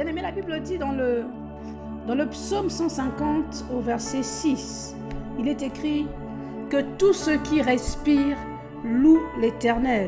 Bien aimé, la Bible dit dans le psaume 150 au verset 6, il est écrit que tout ce qui respire loue l'Éternel.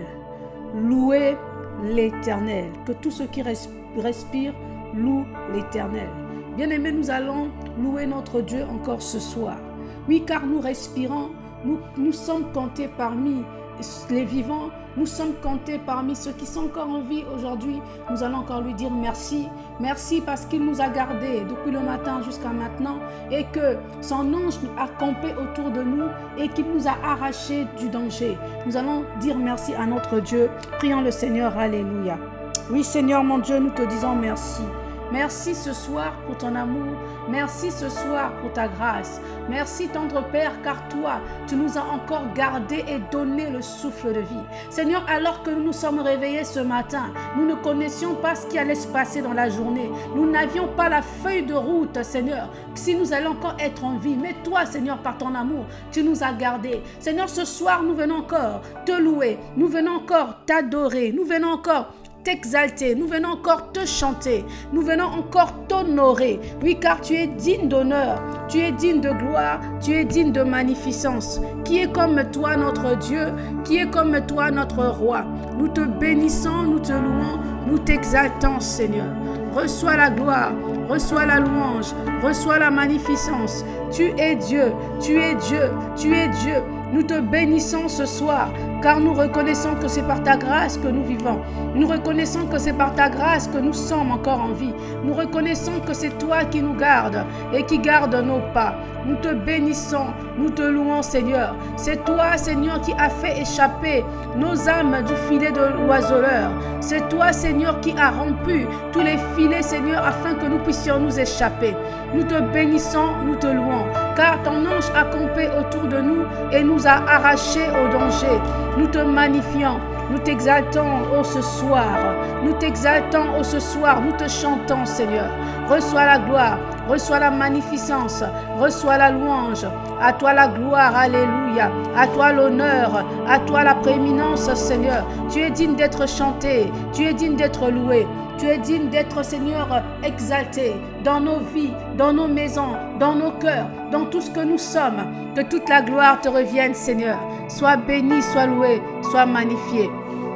Louez l'Éternel. Que tout ce qui respire loue l'Éternel. Bien aimé, nous allons louer notre Dieu encore ce soir. Oui, car nous respirons, nous sommes comptés parmi les vivants, nous sommes comptés parmi ceux qui sont encore en vie aujourd'hui. Nous allons encore lui dire merci. Merci parce qu'il nous a gardés depuis le matin jusqu'à maintenant et que son ange a campé autour de nous et qu'il nous a arrachés du danger. Nous allons dire merci à notre Dieu. Prions le Seigneur. Alléluia. Oui, Seigneur mon Dieu, nous te disons merci. Merci ce soir pour ton amour. Merci ce soir pour ta grâce. Merci tendre Père, car toi, tu nous as encore gardés et donné le souffle de vie. Seigneur, alors que nous nous sommes réveillés ce matin, nous ne connaissions pas ce qui allait se passer dans la journée. Nous n'avions pas la feuille de route, Seigneur, si nous allons encore être en vie. Mais toi, Seigneur, par ton amour, tu nous as gardés. Seigneur, ce soir, nous venons encore te louer. Nous venons encore t'adorer. Nous venons encore t'exalter, nous venons encore te chanter, nous venons encore t'honorer. Oui, car tu es digne d'honneur, tu es digne de gloire, tu es digne de magnificence. Qui est comme toi notre Dieu, qui est comme toi notre roi. Nous te bénissons, nous te louons, nous t'exaltons, Seigneur. Reçois la gloire, reçois la louange, reçois la magnificence. Tu es Dieu, tu es Dieu, tu es Dieu. Nous te bénissons ce soir, car nous reconnaissons que c'est par ta grâce que nous vivons. Nous reconnaissons que c'est par ta grâce que nous sommes encore en vie. Nous reconnaissons que c'est toi qui nous gardes et qui garde nos pas. Nous te bénissons, nous te louons, Seigneur. C'est toi, Seigneur, qui as fait échapper nos âmes du filet de l'oiseleur. C'est toi, Seigneur, qui as rompu tous les filets, Seigneur, afin que nous puissions nous échapper. Nous te bénissons, nous te louons, car ton ange a campé autour de nous et nous a arrachés au danger. Nous te magnifions, nous t'exaltons ô ce soir. Nous t'exaltons ô ce soir, nous te chantons, Seigneur. Reçois la gloire, reçois la magnificence, reçois la louange. À toi la gloire, alléluia. À toi l'honneur, à toi la prééminence, Seigneur. Tu es digne d'être chanté, tu es digne d'être loué. Tu es digne d'être, Seigneur, exalté dans nos vies, dans nos maisons, dans nos cœurs, dans tout ce que nous sommes. Que toute la gloire te revienne, Seigneur. Sois béni, sois loué, sois magnifié.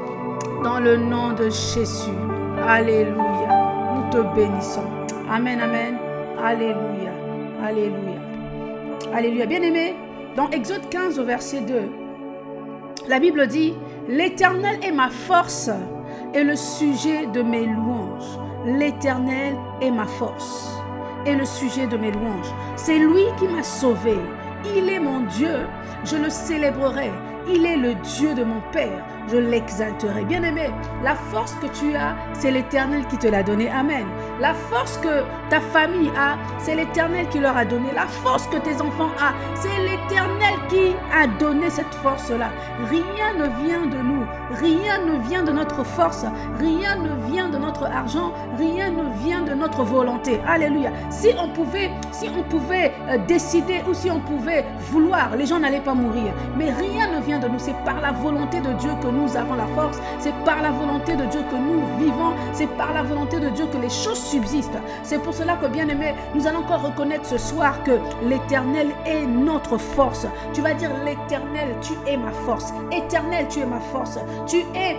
Dans le nom de Jésus. Alléluia. Nous te bénissons. Amen, amen. Alléluia. Alléluia. Alléluia. Bien-aimé, dans Exode 15 au verset 2, la Bible dit « L'Éternel est ma force et le sujet de mes louanges. L'Éternel est ma force et le sujet de mes louanges. C'est lui qui m'a sauvé. Il est mon Dieu. Je le célébrerai. Il est le Dieu de mon Père. Je l'exalterai. Bien-aimé, la force que tu as, c'est l'Éternel qui te l'a donnée. Amen. La force que ta famille a, c'est l'Éternel qui leur a donné. La force que tes enfants ont, c'est l'Éternel qui a donné cette force-là. Rien ne vient de nous. Rien ne vient de notre force. Rien ne vient de notre argent. Rien ne vient de notre volonté. Alléluia. Si on pouvait décider ou si on pouvait vouloir, les gens n'allaient pas mourir. Mais rien ne vient de nous. C'est par la volonté de Dieu que nous avons la force. C'est par la volonté de Dieu que nous vivons. C'est par la volonté de Dieu que les choses subsistent. C'est pour cela que, bien-aimé, nous allons encore reconnaître ce soir que l'Éternel est notre force. Tu vas dire, l'Éternel, tu es ma force. Éternel, tu es ma force. Tu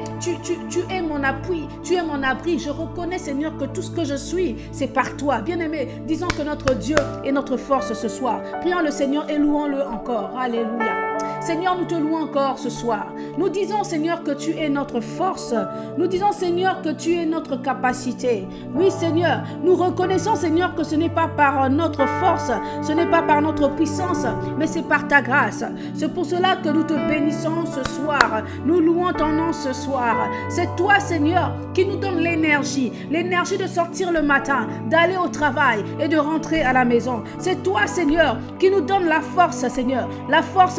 es mon appui. Tu es mon abri. Je reconnais, Seigneur, que tout ce que je suis, c'est par toi. Bien-aimé, disons que notre Dieu est notre force ce soir. Prions le Seigneur et louons-le encore. Alléluia. Seigneur, nous te louons encore ce soir. Nous disons, Seigneur, que tu es notre force. Nous disons, Seigneur, que tu es notre capacité. Oui, Seigneur, nous reconnaissons, Seigneur, que ce n'est pas par notre force, ce n'est pas par notre puissance, mais c'est par ta grâce. C'est pour cela que nous te bénissons ce soir. Nous louons ton nom ce soir. C'est toi, Seigneur, qui nous donne l'énergie de sortir le matin, d'aller au travail et de rentrer à la maison. C'est toi, Seigneur, qui nous donne la force, Seigneur, la force d'être,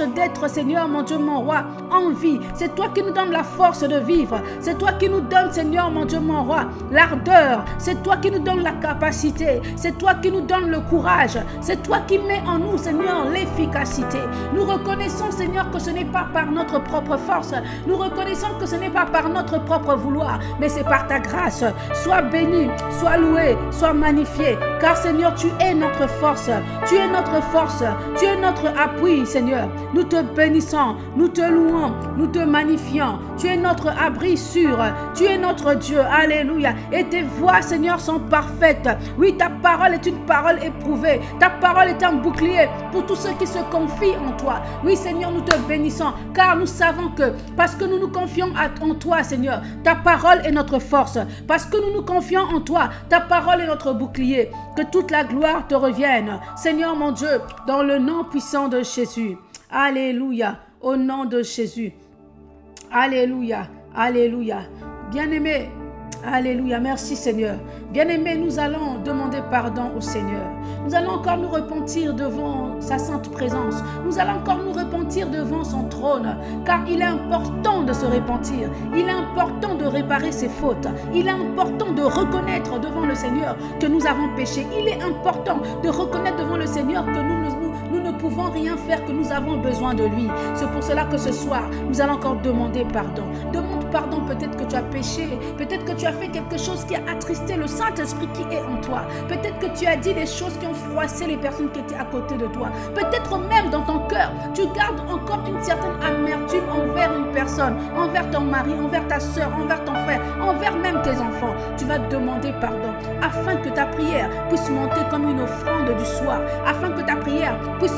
Seigneur, mon Dieu, mon roi, envie. C'est toi qui nous donnes la force de vivre. C'est toi qui nous donnes, Seigneur, mon Dieu, mon roi, l'ardeur. C'est toi qui nous donnes la capacité. C'est toi qui nous donnes le courage. C'est toi qui mets en nous, Seigneur, l'efficacité. Nous reconnaissons, Seigneur, que ce n'est pas par notre propre force. Nous reconnaissons que ce n'est pas par notre propre vouloir, mais c'est par ta grâce. Sois béni, sois loué, sois magnifié. Car, Seigneur, tu es notre force. Tu es notre force. Tu es notre appui, Seigneur. Nous te bénissons, nous te louons, nous te magnifions. Tu es notre abri sûr. Tu es notre Dieu. Alléluia. Et tes voies, Seigneur, sont parfaites. Oui, ta parole est une parole éprouvée. Ta parole est un bouclier pour tous ceux qui se confient en toi. Oui, Seigneur, nous te bénissons, car nous savons que, parce que nous nous confions en toi, Seigneur, ta parole est notre force. Parce que nous nous confions en toi, ta parole est notre bouclier. Que toute la gloire te revienne, Seigneur mon Dieu, dans le nom puissant de Jésus. Alléluia, au nom de Jésus. Alléluia, alléluia. Bien-aimé, alléluia, merci Seigneur. Bien-aimé, nous allons demander pardon au Seigneur. Nous allons encore nous repentir devant sa sainte présence. Nous allons encore nous repentir devant son trône. Car il est important de se repentir. Il est important de réparer ses fautes. Il est important de reconnaître devant le Seigneur que nous avons péché. Il est important de reconnaître devant le Seigneur que nous ne pouvons rien faire, que nous avons besoin de lui. C'est pour cela que ce soir, nous allons encore demander pardon. Demande pardon, peut-être que tu as péché. Peut-être que tu as fait quelque chose qui a attristé le Saint-Esprit qui est en toi. Peut-être que tu as dit des choses qui ont froissé les personnes qui étaient à côté de toi. Peut-être même dans ton cœur, tu gardes encore une certaine amertume envers une personne, envers ton mari, envers ta soeur, envers ton frère, envers même tes enfants. Tu vas demander pardon afin que ta prière puisse monter comme une offrande du soir, afin que ta prière puisse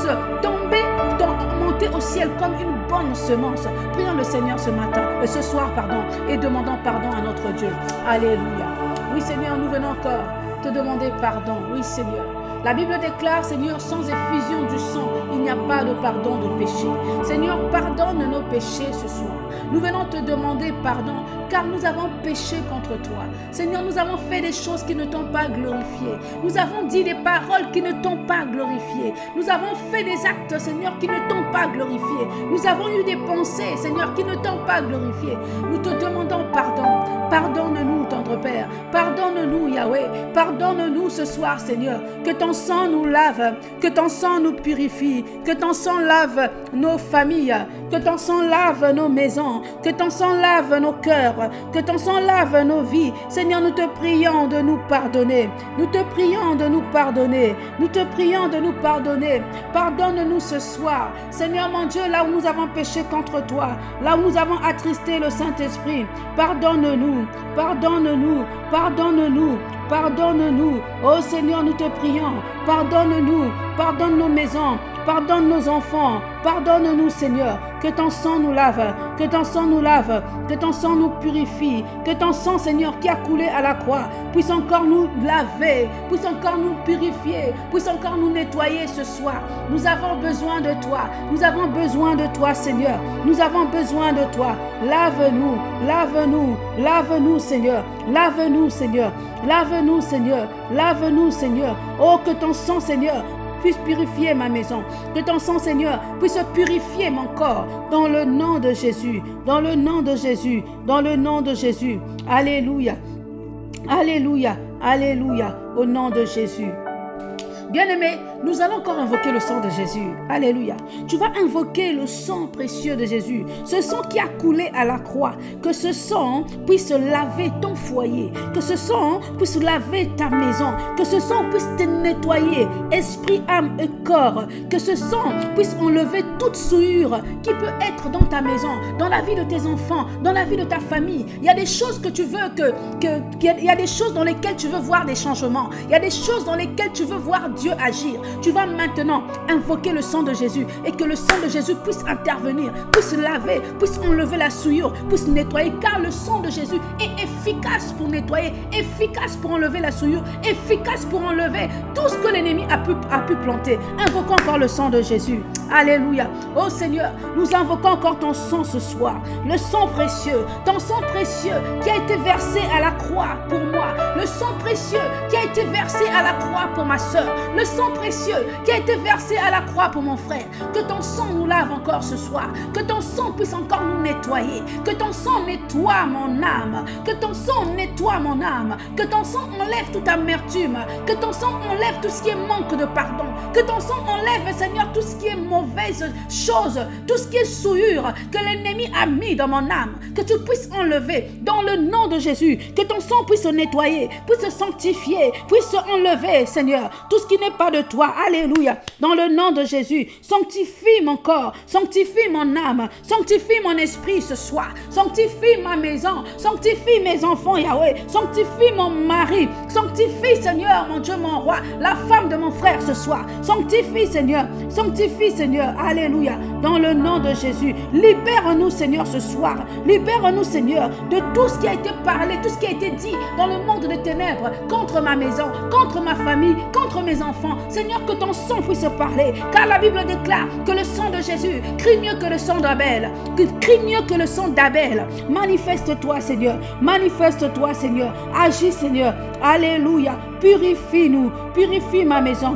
monter au ciel comme une bonne semence. Prions le Seigneur ce soir, et demandons pardon à notre Dieu. Alléluia. Oui Seigneur, nous venons encore te demander pardon. Oui Seigneur. La Bible déclare, Seigneur, sans effusion du sang, il n'y a pas de pardon de péché. Seigneur, pardonne nos péchés ce soir. Nous venons te demander pardon, car nous avons péché contre toi. Seigneur, nous avons fait des choses qui ne t'ont pas glorifié. Nous avons dit des paroles qui ne t'ont pas glorifié. Nous avons fait des actes, Seigneur, qui ne t'ont pas glorifié. Nous avons eu des pensées, Seigneur, qui ne t'ont pas glorifié. Nous te demandons pardon. Pardonne-nous, tendre Père. Pardonne-nous, Yahweh. Pardonne-nous ce soir, Seigneur. Que ton sang nous lave, que ton sang nous purifie, que ton sang lave nos familles, que ton sang lave nos maisons, que ton sang lave nos cœurs, que ton sang lave nos vies. Seigneur, nous te prions de nous pardonner. Nous te prions de nous pardonner. Nous te prions de nous pardonner. Pardonne-nous ce soir. Seigneur mon Dieu, là où nous avons péché contre toi, là où nous avons attristé le Saint-Esprit, pardonne-nous, pardonne-nous, pardonne-nous. Pardonne-nous, oh Seigneur, nous te prions. Pardonne-nous, pardonne nos maisons, pardonne nos enfants. Pardonne-nous, Seigneur. Que ton sang nous lave, que ton sang nous lave, que ton sang nous purifie, que ton sang, Seigneur, qui a coulé à la croix, puisse encore nous laver, puisse encore nous purifier, puisse encore nous nettoyer ce soir. Nous avons besoin de toi. Nous avons besoin de toi, Seigneur. Nous avons besoin de toi. Lave-nous, lave-nous, lave-nous, Seigneur. Lave-nous, Seigneur. Lave-nous, Seigneur. Lave-nous, Seigneur. Oh, que ton sang, Seigneur, puisse purifier ma maison. Que ton sang, Seigneur, puisse purifier mon corps. Dans le nom de Jésus. Dans le nom de Jésus. Dans le nom de Jésus. Alléluia. Alléluia. Alléluia. Au nom de Jésus. Bien-aimé, nous allons encore invoquer le sang de Jésus. Alléluia. Tu vas invoquer le sang précieux de Jésus. Ce sang qui a coulé à la croix. Que ce sang puisse laver ton foyer. Que ce sang puisse laver ta maison. Que ce sang puisse te nettoyer, esprit, âme et corps. Que ce sang puisse enlever toute souillure qui peut être dans ta maison, dans la vie de tes enfants, dans la vie de ta famille. Il y a des choses que tu veux il y a des choses dans lesquelles tu veux voir des changements. Il y a des choses dans lesquelles tu veux voir Dieu agir. Tu vas maintenant invoquer le sang de Jésus et que le sang de Jésus puisse intervenir, puisse laver, puisse enlever la souillure, puisse nettoyer, car le sang de Jésus est efficace pour nettoyer, efficace pour enlever la souillure, efficace pour enlever tout ce que l'ennemi a pu planter. Invoquons encore le sang de Jésus. Alléluia. Oh Seigneur, nous invoquons encore ton sang ce soir, le sang précieux, ton sang précieux qui a été versé à la croix pour moi. moi, le sang précieux qui a été versé à la croix pour ma soeur, le sang précieux qui a été versé à la croix pour mon frère. Que ton sang nous lave encore ce soir, que ton sang puisse encore nous nettoyer, que ton sang nettoie mon âme, que ton sang nettoie mon âme, que ton sang enlève toute amertume, que ton sang enlève tout ce qui est manque de pardon, que ton sang enlève, Seigneur, tout ce qui est mauvaise chose, tout ce qui est souillure que l'ennemi a mis dans mon âme, que tu puisses enlever dans le nom de Jésus, que ton sang puisse se nettoyer, puisse se sanctifier, puisse se enlever, Seigneur, tout ce qui n'est pas de toi. Alléluia. Dans le nom de Jésus, sanctifie mon corps, sanctifie mon âme, sanctifie mon esprit ce soir, sanctifie ma maison, sanctifie mes enfants, Yahweh, sanctifie mon mari, sanctifie, Seigneur, mon Dieu, mon roi, la femme de mon frère ce soir, sanctifie, Seigneur, alléluia, dans le nom de Jésus, libère-nous, Seigneur, ce soir, libère-nous, Seigneur, de tout ce qui a été parlé, tout ce qui a été dit dans le monde des ténèbres, contre ma maison, contre ma famille, contre mes enfants, Seigneur, que ton sang puisse parler, car la Bible déclare que le sang de Jésus crie mieux que le sang d'Abel, crie mieux que le sang d'Abel. Manifeste-toi, Seigneur, manifeste-toi, Seigneur, agis, Seigneur, alléluia, purifie-nous, purifie ma maison,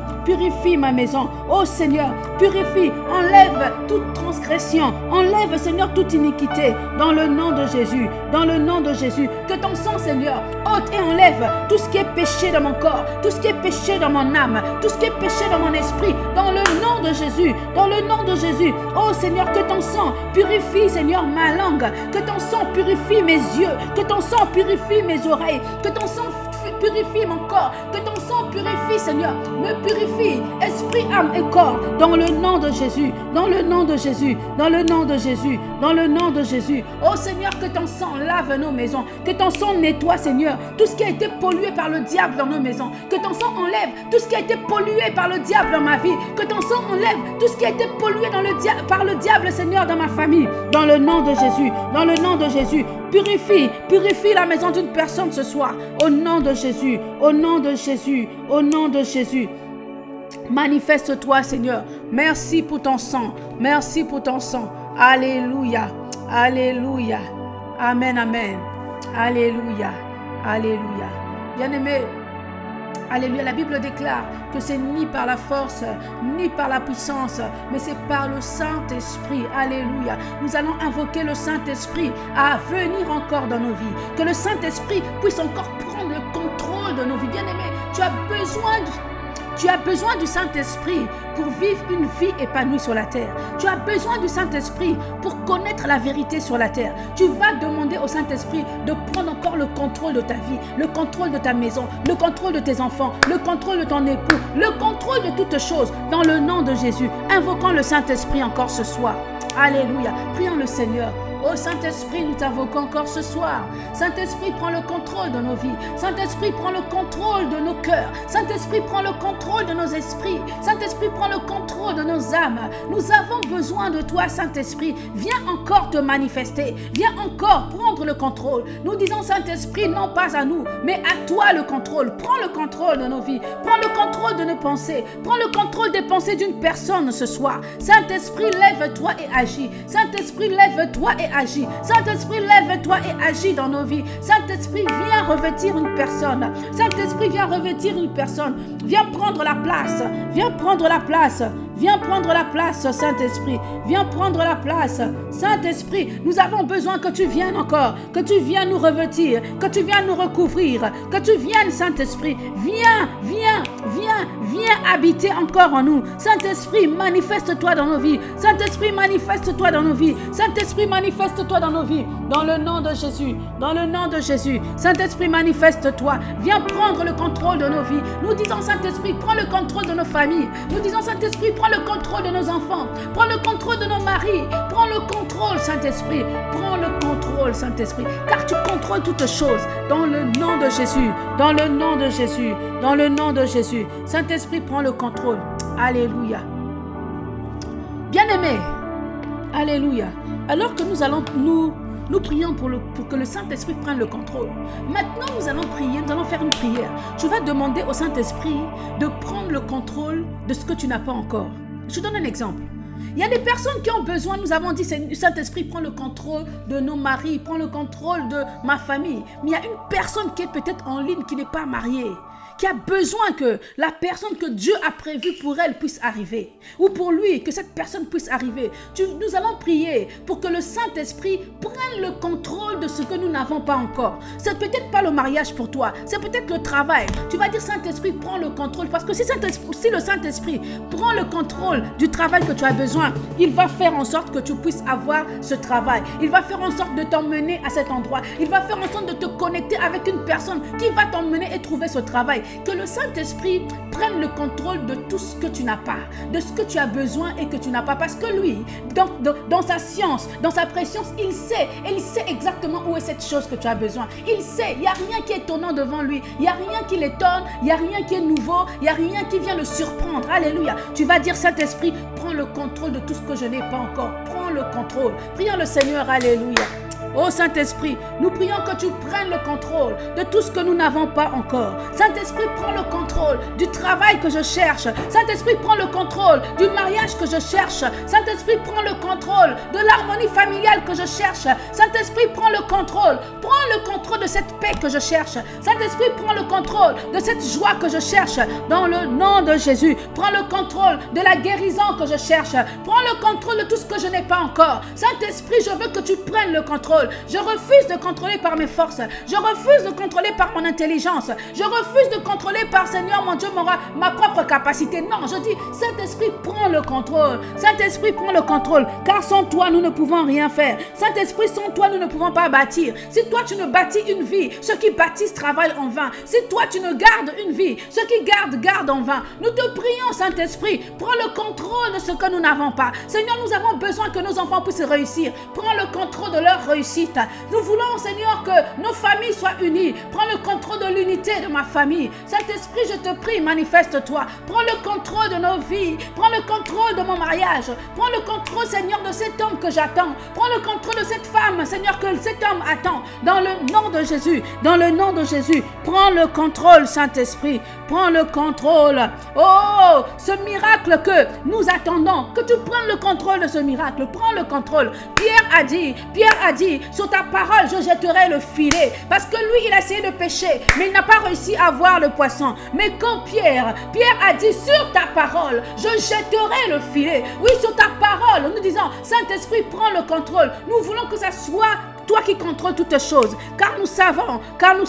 oh Seigneur, purifie, enlève toute transgression, enlève, Seigneur, toute iniquité, dans le nom de Jésus, dans le nom de Jésus, que ton sang, Seigneur, ôte et enlève tout ce qui est péché dans mon corps, tout ce qui est péché dans mon âme, tout ce qui est péché dans mon esprit, dans le nom de Jésus, dans le nom de Jésus, oh Seigneur, que ton sang purifie, Seigneur, ma langue, que ton sang purifie mes yeux, que ton sang purifie mes oreilles, que ton sang purifie mon corps, que ton sang purifie, Seigneur, me purifie, esprit, âme et corps, dans le nom de Jésus, dans le nom de Jésus, dans le nom de Jésus, dans le nom de Jésus. Oh Seigneur, que ton sang lave nos maisons, que ton sang nettoie, Seigneur, tout ce qui a été pollué par le diable dans nos maisons, que ton sang enlève tout ce qui a été pollué par le diable dans ma vie, que ton sang enlève tout ce qui a été pollué par le diable, Seigneur, dans ma famille, dans le nom de Jésus, dans le nom de Jésus. Purifie, purifie la maison d'une personne ce soir, au nom de Jésus, au nom de Jésus, au nom de Jésus. Manifeste-toi, Seigneur. Merci pour ton sang, merci pour ton sang. Alléluia, alléluia, amen, amen, alléluia, alléluia. Bien-aimé, alléluia, la Bible déclare que c'est ni par la force, ni par la puissance, mais c'est par le Saint-Esprit. Alléluia. Nous allons invoquer le Saint-Esprit à venir encore dans nos vies. Que le Saint-Esprit puisse encore prendre le contrôle de nos vies. Bien-aimés, tu as besoin du Saint-Esprit pour vivre une vie épanouie sur la terre. Tu as besoin du Saint-Esprit pour connaître la vérité sur la terre. Tu vas demander au Saint-Esprit de prendre encore le contrôle de ta vie, le contrôle de ta maison, le contrôle de tes enfants, le contrôle de ton époux, le contrôle de toutes choses dans le nom de Jésus. Invoquons le Saint-Esprit encore ce soir. Alléluia. Prions le Seigneur. Oh Saint-Esprit, nous t'invoquons encore ce soir. Saint-Esprit, prends le contrôle de nos vies. Saint-Esprit, prends le contrôle de nos cœurs. Saint-Esprit, prends le contrôle de nos esprits. Saint-Esprit, prends le contrôle de nos âmes. Nous avons besoin de toi, Saint-Esprit. Viens encore te manifester. Viens encore prendre le contrôle. Nous disons, Saint-Esprit, non pas à nous, mais à toi le contrôle. Prends le contrôle de nos vies. Prends le contrôle de nos pensées. Prends le contrôle des pensées d'une personne ce soir. Saint-Esprit, lève-toi et agis. Saint-Esprit, lève-toi et agis. Saint-Esprit, lève-toi et agis dans nos vies. Saint-Esprit, viens revêtir une personne. Saint-Esprit, viens revêtir une personne. Viens prendre la place. Viens prendre la place. Viens prendre la place, Saint-Esprit. Viens prendre la place. Saint-Esprit, nous avons besoin que tu viennes encore, que tu viennes nous revêtir, que tu viennes nous recouvrir, que tu viennes, Saint-Esprit. Viens, viens, viens, viens habiter encore en nous. Saint-Esprit, manifeste-toi dans nos vies. Saint-Esprit, manifeste-toi dans nos vies. Saint-Esprit, manifeste-toi dans nos vies. Dans le nom de Jésus, dans le nom de Jésus. Saint-Esprit, manifeste-toi. Viens prendre le contrôle de nos vies. Nous disons, Saint-Esprit, prends le contrôle de nos familles. Nous disons, Saint-Esprit, prends le contrôle de nos enfants. Prends le contrôle de nos maris. Prends le contrôle, Saint-Esprit. Prends le contrôle, Saint-Esprit. Car tu contrôles toutes choses. Dans le nom de Jésus. Dans le nom de Jésus. Dans le nom de Jésus. Saint-Esprit, prends le contrôle. Alléluia. Bien-aimés. Alléluia. Alors que nous prions pour que le Saint-Esprit prenne le contrôle. Maintenant, nous allons prier, nous allons faire une prière. Tu vas demander au Saint-Esprit de prendre le contrôle de ce que tu n'as pas encore. Je te donne un exemple. Il y a des personnes qui ont besoin, nous avons dit, Saint-Esprit, prends le contrôle de nos maris, prends le contrôle de ma famille. Mais il y a une personne qui est peut-être en ligne, qui n'est pas mariée, qui a besoin que la personne que Dieu a prévue pour elle puisse arriver. Ou pour lui, que cette personne puisse arriver. Nous allons prier pour que le Saint-Esprit prenne le contrôle de ce que nous n'avons pas encore. C'est peut-être pas le mariage pour toi, c'est peut-être le travail. Tu vas dire, Saint-Esprit, prends le contrôle. Parce que si le Saint-Esprit prend le contrôle du travail que tu as besoin, il va faire en sorte que tu puisses avoir ce travail. Il va faire en sorte de t'emmener à cet endroit. Il va faire en sorte de te connecter avec une personne qui va t'emmener et trouver ce travail. Que le Saint-Esprit prenne le contrôle de tout ce que tu n'as pas, de ce que tu as besoin et que tu n'as pas. Parce que lui, dans sa science, dans sa préscience, il sait exactement où est cette chose que tu as besoin. Il sait, il n'y a rien qui est étonnant devant lui. Il n'y a rien qui l'étonne, il n'y a rien qui est nouveau, il n'y a rien qui vient le surprendre. Alléluia. Tu vas dire, Saint-Esprit, prends le contrôle de tout ce que je n'ai pas encore. Prends le contrôle. Prions le Seigneur. Alléluia. Oh Saint-Esprit, nous prions que tu prennes le contrôle de tout ce que nous n'avons pas encore. Saint-Esprit, prends le contrôle du travail que je cherche. Saint-Esprit, prends le contrôle du mariage que je cherche. Saint-Esprit, prends le contrôle de l'harmonie familiale que je cherche. Saint-Esprit, prends le contrôle. Prends le contrôle de cette paix que je cherche. Saint-Esprit, prends le contrôle de cette joie que je cherche. Dans le nom de Jésus, prends le contrôle de la guérison que je cherche. Prends le contrôle de tout ce que je n'ai pas encore. Saint-Esprit, je veux que tu prennes le contrôle. Je refuse de contrôler par mes forces. Je refuse de contrôler par mon intelligence. Je refuse de contrôler par, Seigneur, mon Dieu, ma propre capacité. Non, je dis, Saint-Esprit, prends le contrôle. Saint-Esprit, prends le contrôle. Car sans toi, nous ne pouvons rien faire. Saint-Esprit, sans toi, nous ne pouvons pas bâtir. Si toi, tu ne bâtis une vie, ceux qui bâtissent travaillent en vain. Si toi, tu ne gardes une vie, ceux qui gardent en vain. Nous te prions, Saint-Esprit, prends le contrôle de ce que nous n'avons pas. Seigneur, nous avons besoin que nos enfants puissent réussir. Prends le contrôle de leur réussite. Nous voulons, Seigneur, que nos familles soient unies. Prends le contrôle de l'unité de ma famille. Saint-Esprit, je te prie, manifeste-toi. Prends le contrôle de nos vies. Prends le contrôle de mon mariage. Prends le contrôle, Seigneur, de cet homme que j'attends. Prends le contrôle de cette femme, Seigneur, que cet homme attend. Dans le nom de Jésus. Dans le nom de Jésus. Prends le contrôle, Saint-Esprit. Prends le contrôle. Oh, ce miracle que nous attendons. Que tu prennes le contrôle de ce miracle. Prends le contrôle. Pierre a dit, sur ta parole, je jetterai le filet. Parce que lui, il a essayé de pêcher, mais il n'a pas réussi à voir le poisson. Mais quand Pierre a dit, sur ta parole, je jetterai le filet. Oui, sur ta parole, nous disons, Saint-Esprit, prends le contrôle. Nous voulons que ça soit toi qui contrôles toutes choses. Car nous savons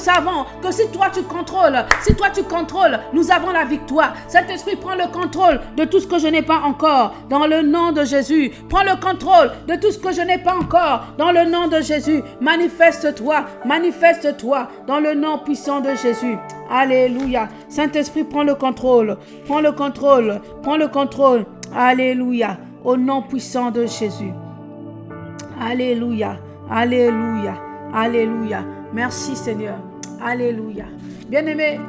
que si toi tu contrôles, nous avons la victoire. Saint-Esprit, prends le contrôle de tout ce que je n'ai pas encore. Dans le nom de Jésus. Prends le contrôle de tout ce que je n'ai pas encore. Dans le nom de Jésus. Manifeste-toi. Manifeste-toi. Dans le nom puissant de Jésus. Alléluia. Saint-Esprit, prends le contrôle. Prends le contrôle. Prends le contrôle. Alléluia. Au nom puissant de Jésus. Alléluia. Alléluia, alléluia. Merci Seigneur. Alléluia. Bien-aimés,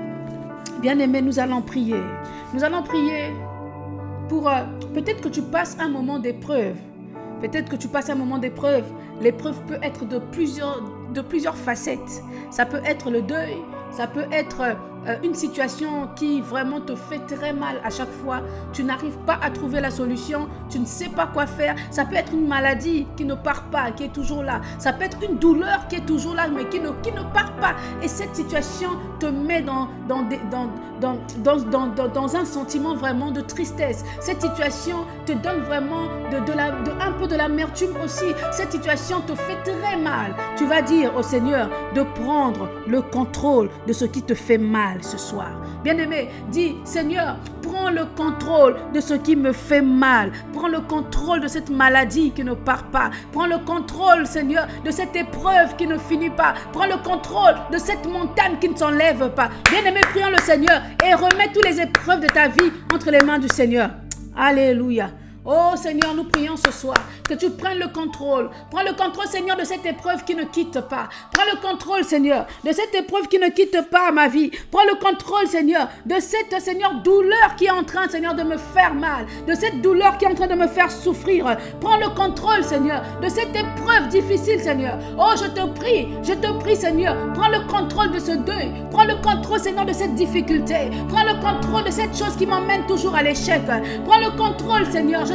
nous allons prier. Nous allons prier pour peut-être que tu passes un moment d'épreuve. Peut-être que tu passes un moment d'épreuve. L'épreuve peut être de plusieurs facettes. Ça peut être le deuil. Ça peut être une situation qui vraiment te fait très mal à chaque fois. Tu n'arrives pas à trouver la solution. Tu ne sais pas quoi faire. Ça peut être une maladie qui ne part pas, qui est toujours là. Ça peut être une douleur qui est toujours là, mais qui ne part pas. Et cette situation te met dans un sentiment vraiment de tristesse. Cette situation te donne vraiment un peu de l'amertume aussi. Cette situation te fait très mal. Tu vas dire au Seigneur de prendre le contrôle de ce qui te fait mal ce soir. Bien-aimé, dis, Seigneur, prends le contrôle de ce qui me fait mal. Prends le contrôle de cette maladie qui ne part pas. Prends le contrôle, Seigneur, de cette épreuve qui ne finit pas. Prends le contrôle de cette montagne qui ne s'enlève pas. Bien-aimé, prions le Seigneur et remets toutes les épreuves de ta vie entre les mains du Seigneur. Alléluia. Oh Seigneur, nous prions ce soir que tu prennes le contrôle. Prends le contrôle, Seigneur, de cette épreuve qui ne quitte pas. Prends le contrôle, Seigneur, de cette épreuve qui ne quitte pas ma vie. Prends le contrôle, Seigneur, de cette, Seigneur, douleur qui est en train, Seigneur, de me faire mal. De cette douleur qui est en train de me faire souffrir. Prends le contrôle, Seigneur, de cette épreuve difficile, Seigneur. Oh, je te prie, Seigneur, prends le contrôle de ce deuil. Prends le contrôle, Seigneur, de cette difficulté. Prends le contrôle de cette chose qui m'emmène toujours à l'échec. Prends le contrôle, Seigneur. Je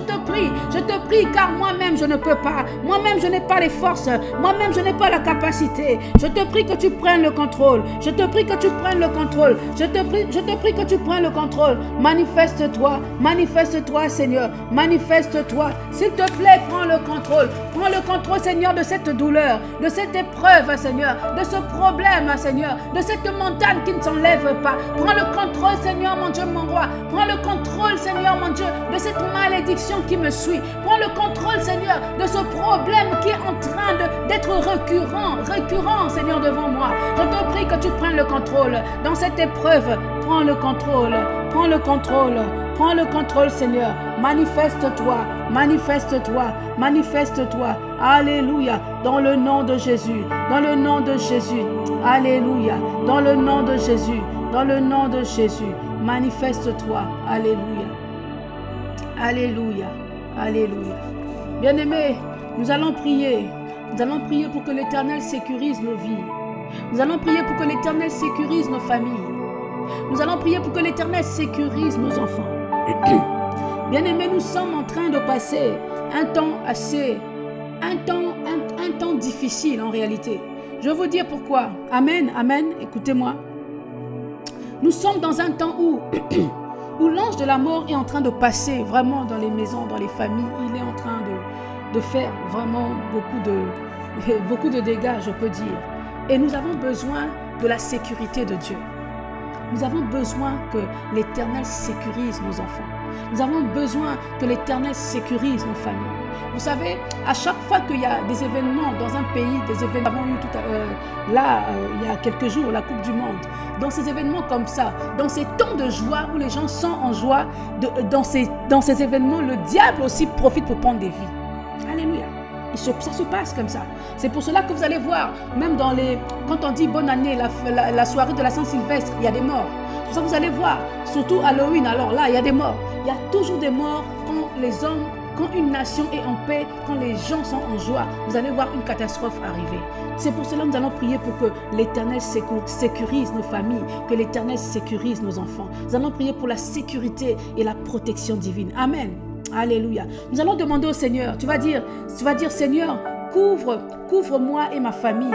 je te prie, car moi-même je ne peux pas. Moi-même je n'ai pas les forces. Moi-même je n'ai pas la capacité. Je te prie que tu prennes le contrôle. Je te prie que tu prennes le contrôle. Je te prie que tu prennes le contrôle. Manifeste-toi, Seigneur. Manifeste-toi. S'il te plaît, prends le contrôle. Prends le contrôle, Seigneur, de cette douleur, de cette épreuve, Seigneur, de ce problème, Seigneur, de cette montagne qui ne s'enlève pas. Prends le contrôle, Seigneur, mon Dieu, mon roi. Prends le contrôle, Seigneur, mon Dieu, de cette malédiction qui me suit. Prends le contrôle, Seigneur, de ce problème qui est en train d'être récurrent, Seigneur, devant moi. Je te prie que tu prennes le contrôle dans cette épreuve. Prends le contrôle, prends le contrôle. Prends le contrôle, Seigneur. Manifeste-toi, manifeste-toi, manifeste-toi. Alléluia. Dans le nom de Jésus. Dans le nom de Jésus. Alléluia. Dans le nom de Jésus. Dans le nom de Jésus. Manifeste-toi. Alléluia. Alléluia. Alléluia. Bien-aimés, nous allons prier. Nous allons prier pour que l'Éternel sécurise nos vies. Nous allons prier pour que l'Éternel sécurise nos familles. Nous allons prier pour que l'Éternel sécurise nos enfants. Bien-aimés, nous sommes en train de passer un temps difficile en réalité. Je vais vous dire pourquoi. Amen, amen, écoutez-moi. Nous sommes dans un temps où l'ange de la mort est en train de passer vraiment dans les maisons, dans les familles. Il est en train de faire vraiment beaucoup de dégâts, je peux dire. Et nous avons besoin de la sécurité de Dieu. Nous avons besoin que l'Éternel sécurise nos enfants. Nous avons besoin que l'Éternel sécurise nos familles. Vous savez, à chaque fois qu'il y a des événements dans un pays, des événements, nous avons eu il y a quelques jours, la Coupe du Monde. Dans ces événements comme ça, dans ces temps de joie où les gens sont en joie, dans ces événements, le diable aussi profite pour prendre des vies. Alléluia. Ça se passe comme ça. C'est pour cela que vous allez voir, même quand on dit bonne année, la soirée de la Saint-Sylvestre, il y a des morts. Pour ça, vous allez voir, surtout Halloween, alors là, il y a des morts. Il y a toujours des morts quand une nation est en paix, quand les gens sont en joie. Vous allez voir une catastrophe arriver. C'est pour cela que nous allons prier pour que l'Éternel sécurise nos familles, que l'Éternel sécurise nos enfants. Nous allons prier pour la sécurité et la protection divine. Amen. Alléluia. Nous allons demander au Seigneur. Tu vas dire Seigneur, couvre-moi et ma famille.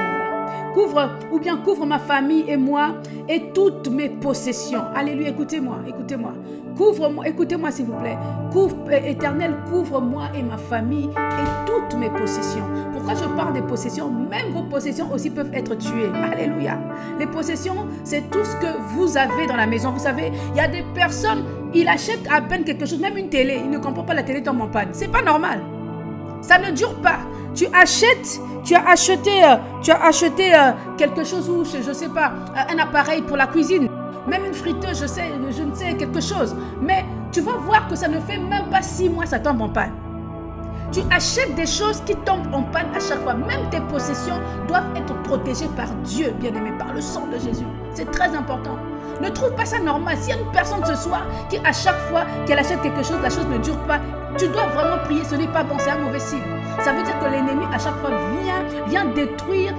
Couvre ma famille et moi et toutes mes possessions. Alléluia, écoutez-moi. Couvre-moi, écoutez-moi s'il vous plaît. Éternel, couvre-moi et ma famille et toutes mes possessions. Pourquoi je parle des possessions? Même vos possessions aussi peuvent être tuées. Alléluia. Les possessions, c'est tout ce que vous avez dans la maison. Vous savez, il y a des personnes, ils achètent à peine quelque chose, même une télé. Ils ne comprennent pas, la télé tombe en panne. C'est pas normal. Ça ne dure pas. Tu as acheté quelque chose ou je ne sais pas, un appareil pour la cuisine, même une friteuse, je ne sais quelque chose. Mais tu vas voir que ça ne fait même pas 6 mois, ça tombe en panne. Tu achètes des choses qui tombent en panne à chaque fois. Même tes possessions doivent être protégées par Dieu, bien-aimé, par le sang de Jésus. C'est très important. Ne trouve pas ça normal. S'il y a une personne ce soir qui, à chaque fois qu'elle achète quelque chose, la chose ne dure pas, tu dois vraiment prier. Ce n'est pas bon, c'est un mauvais signe. Ça veut dire que l'ennemi, à chaque fois, vient détruire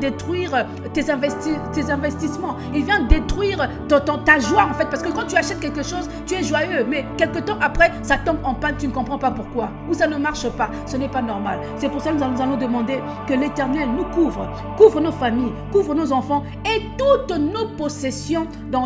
tes investissements. Il vient détruire ta joie, en fait. Parce que quand tu achètes quelque chose, tu es joyeux. Mais quelque temps après, ça tombe en panne, tu ne comprends pas pourquoi. Ou ça ne marche pas. Ce n'est pas normal. C'est pour ça que nous allons demander que l'Éternel nous couvre nos familles, couvre nos enfants et toutes nos possessions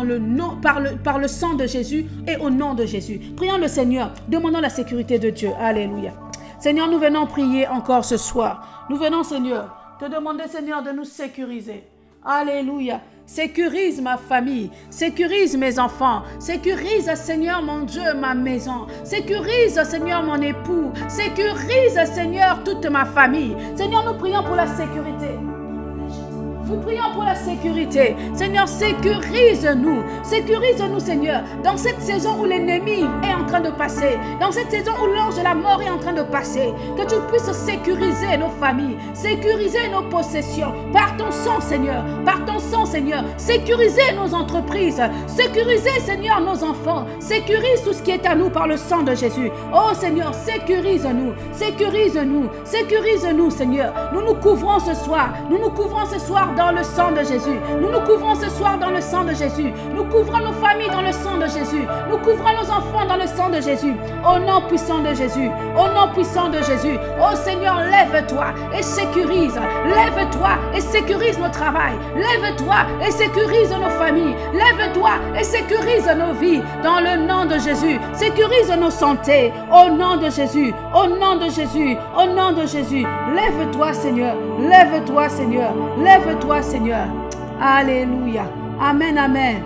par le sang de Jésus et au nom de Jésus. Prions le Seigneur, demandons la sécurité de Dieu. Alléluia. Seigneur, nous venons prier encore ce soir. Nous venons, Seigneur, te demander, Seigneur, de nous sécuriser. Alléluia. Sécurise ma famille, sécurise mes enfants, sécurise, Seigneur, mon Dieu, ma maison, sécurise, Seigneur, mon époux, sécurise, Seigneur, toute ma famille. Seigneur, nous prions pour la sécurité. Nous prions pour la sécurité. Seigneur, sécurise-nous. Sécurise-nous, Seigneur, dans cette saison où l'ennemi est en train de passer, dans cette saison où l'ange de la mort est en train de passer, que tu puisses sécuriser nos familles, sécuriser nos possessions, par ton sang, Seigneur, par ton sang, Seigneur, sécuriser nos entreprises, sécuriser, Seigneur, nos enfants, sécurise tout ce qui est à nous par le sang de Jésus. Oh, Seigneur, sécurise-nous, sécurise-nous, sécurise-nous, Seigneur. Nous nous couvrons ce soir dans le sang de Jésus. Nous nous couvrons ce soir dans le sang de Jésus. Nous couvrons nos familles dans le sang de Jésus. Nous couvrons nos enfants dans le sang de Jésus. Au nom puissant de Jésus. Au nom puissant de Jésus. Oh Seigneur, lève-toi et sécurise. Lève-toi et sécurise nos travail. Lève-toi et sécurise nos familles. Lève-toi et sécurise nos vies dans le nom de Jésus. Sécurise nos santé au nom de Jésus. Au nom de Jésus. Au nom de Jésus. Lève-toi Seigneur. Lève-toi Seigneur. Lève-toi Seigneur. Alléluia. Amen, amen.